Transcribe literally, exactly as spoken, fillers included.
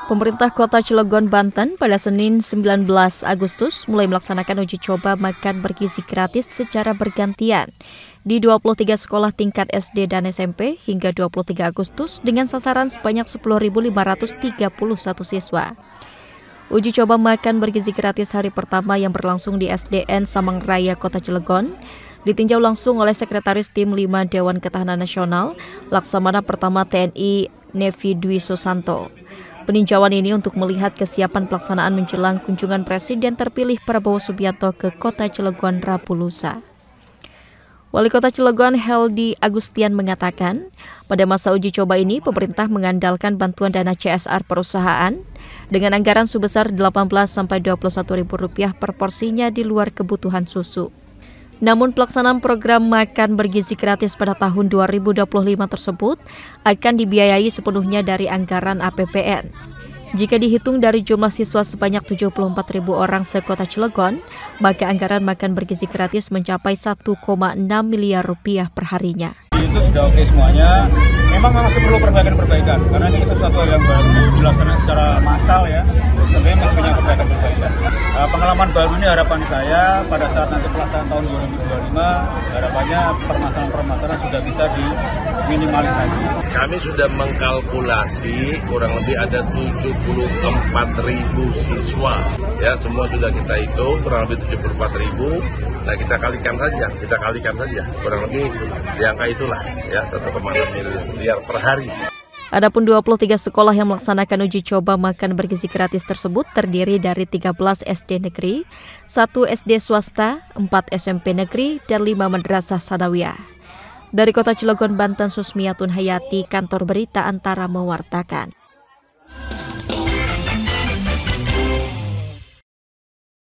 Pemerintah Kota Cilegon, Banten pada Senin sembilan belas Agustus mulai melaksanakan uji coba makan bergizi gratis secara bergantian di dua puluh tiga sekolah tingkat S D dan S M P hingga dua puluh tiga Agustus dengan sasaran sebanyak sepuluh ribu lima ratus tiga puluh satu siswa. Uji coba makan bergizi gratis hari pertama yang berlangsung di S D N Samang Raya, Kota Cilegon ditinjau langsung oleh Sekretaris Tim lima Dewan Ketahanan Nasional, Laksamana Pertama T N I Nevi Dwi Susanto. Peninjauan ini untuk melihat kesiapan pelaksanaan menjelang kunjungan Presiden terpilih Prabowo Subianto ke Kota Cilegon Rabu lusa. Wali Kota Cilegon Heldi Agustian mengatakan, pada masa uji coba ini pemerintah mengandalkan bantuan dana C S R perusahaan dengan anggaran sebesar delapan belas sampai dua puluh satu ribu rupiah per porsinya di luar kebutuhan susu. Namun pelaksanaan program makan bergizi gratis pada tahun dua ribu dua puluh lima tersebut akan dibiayai sepenuhnya dari anggaran A P B N. Jika dihitung dari jumlah siswa sebanyak tujuh puluh empat ribu orang se-Kota Cilegon, maka anggaran makan bergizi gratis mencapai satu koma enam miliar rupiah per harinya. Itu sudah oke semuanya. Memang masih perlu perbaikan-perbaikan karena ini sesuatu yang baru dilaksanakan secara massal ya. Tentunya masih banyak perbaikan-perbaikan. Uh, pengalaman baru ini harapan saya pada saat nanti pelaksanaan tahun dua ribu dua puluh lima, harapannya permasalahan-permasalahan sudah bisa diminimalisasi. Kami sudah mengkalkulasi kurang lebih ada tujuh puluh empat ribu siswa. Ya, semua sudah kita hitung kurang lebih tujuh puluh empat ribu. Nah, kita kalikan saja, kita kalikan saja. Kurang lebih di angka itulah ya satu koma enam miliar per hari. Adapun dua puluh tiga sekolah yang melaksanakan uji coba makan bergizi gratis tersebut terdiri dari tiga belas S D negeri, satu S D swasta, empat S M P negeri, dan lima madrasah sanawiyah. Dari Kota Cilegon, Banten, Susmiatun Hayati, Kantor Berita Antara mewartakan.